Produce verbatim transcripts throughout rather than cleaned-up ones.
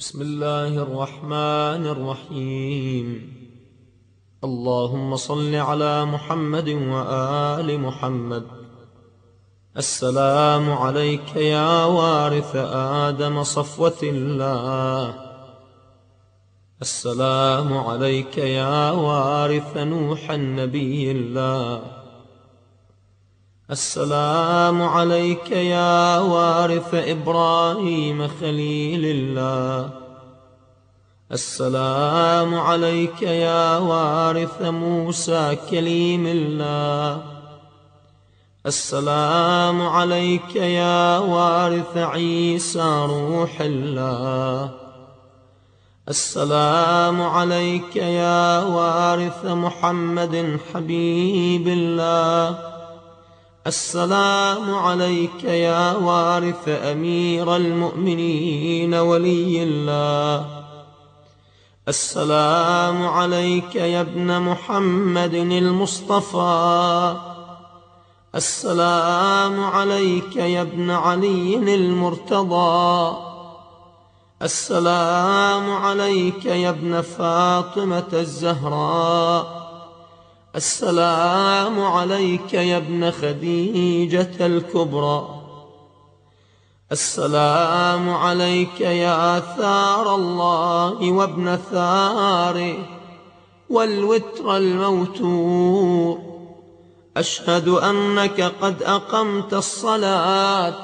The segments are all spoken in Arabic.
بسم الله الرحمن الرحيم. اللهم صل على محمد وآل محمد. السلام عليك يا وارث آدم صفوة الله. السلام عليك يا وارث نوح النبي الله. السلام عليك يا وارث إبراهيم خليل الله. السلام عليك يا وارث موسى كليم الله. السلام عليك يا وارث عيسى روح الله. السلام عليك يا وارث محمد حبيب الله. السلام عليك يا وارث أمير المؤمنين ولي الله. السلام عليك يا ابن محمد المصطفى. السلام عليك يا ابن علي المرتضى. السلام عليك يا ابن فاطمة الزهراء. السلام عليك يا ابن خديجة الكبرى. السلام عليك يا ثار الله وابن ثاره والوتر الموتور. أشهد أنك قد أقمت الصلاة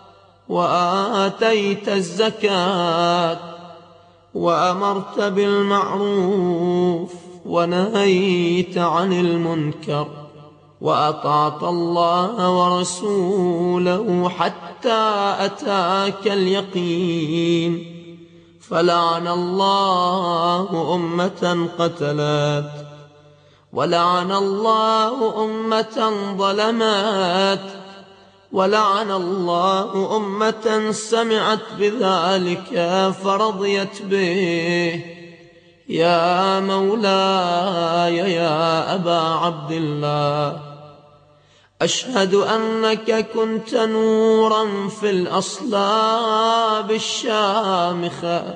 وآتيت الزكاة وأمرت بالمعروف ونهيت عن المنكر وأطعت الله ورسوله حتى أتاك اليقين. فلعن الله أمة قتلت، ولعن الله أمة ظلمت، ولعن الله أمة سمعت بذلك فرضيت به. يا مولاي يا أبا عبد الله، أشهد أنك كنت نورا في الأصلاب الشامخة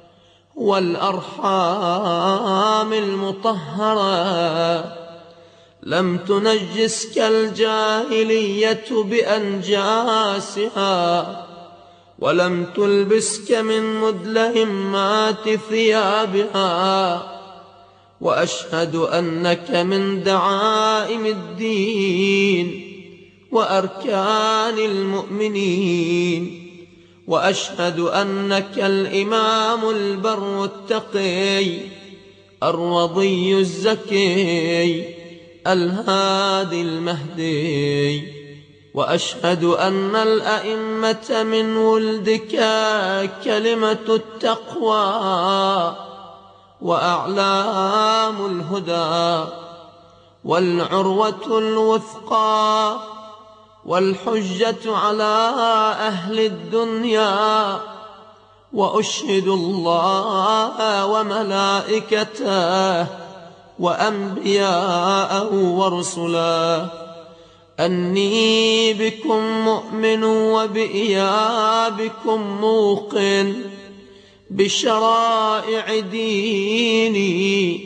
والأرحام المطهرة. لم تنجسك الجاهلية بأنجاسها، ولم تلبسك من مدلهمات ثيابها. وأشهد أنك من دعائم الدين وأركان المؤمنين. وأشهد أنك الإمام البر التقي الرضي الزكي الهادي المهدي. وأشهد أن الأئمة من ولدك كلمة التقوى وأعلام الهدى والعروة الوثقى والحجة على أهل الدنيا. وأشهد الله وملائكته وأنبياءه ورسله أني بكم مؤمن وبإيابكم موقن بشرائع ديني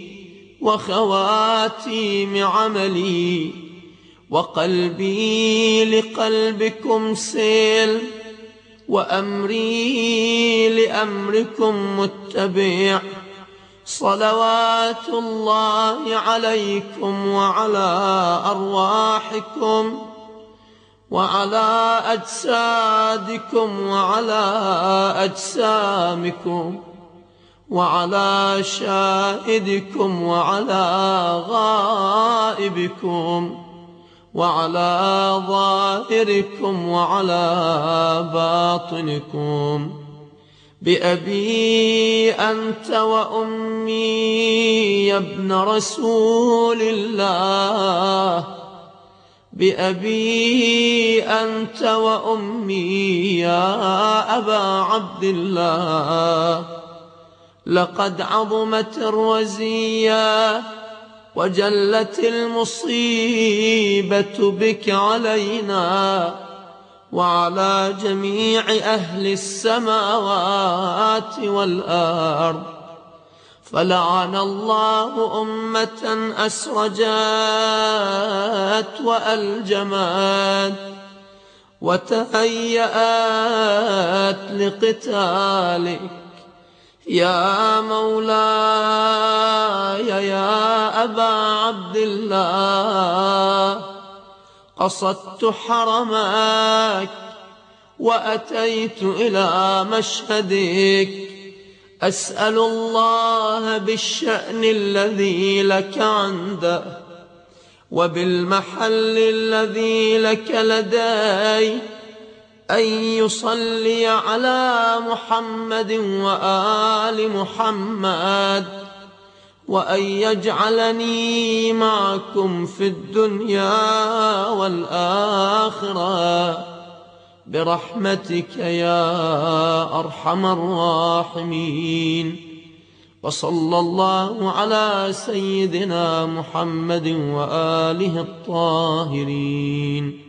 وخواتيم عملي. وقلبي لقلبكم سيل، وأمري لأمركم متبع. صلوات الله عليكم وعلى أرواحكم وعلى أجسادكم وعلى أجسامكم وعلى شاهدكم وعلى غائبكم وعلى ظاهركم وعلى باطنكم. بأبي أنت وأمي يا ابن رسول الله. بأبي أنت وأمي يا أبا عبد الله. لقد عظمت الرزية وجلت المصيبة بك علينا، وعلى جميع أهل السماوات والأرض. فلعن الله أمة أسرجت وألجمت وتهيأت لقتالك يا مولاي يا أبا عبد الله. قصدت حرمك وأتيت إلى مشهدك أسأل الله بالشأن الذي لك عنده وبالمحل الذي لك لدي أن يصلي على محمد وآل محمد، وأن يجعلني معكم في الدنيا والآخرة برحمتك يا أرحم الراحمين. وصلى الله على سيدنا محمد وآله الطاهرين.